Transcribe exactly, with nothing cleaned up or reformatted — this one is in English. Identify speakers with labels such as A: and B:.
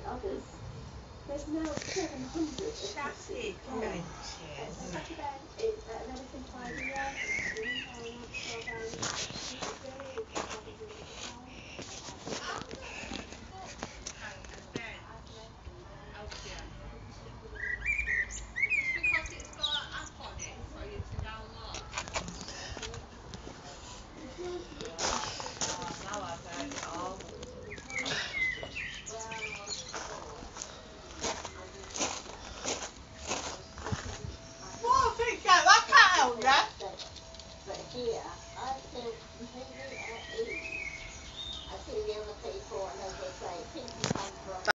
A: others. There's now seven hundred
B: Shouted
A: active benches. Saturday is uh, medicine five years, twelve hours, very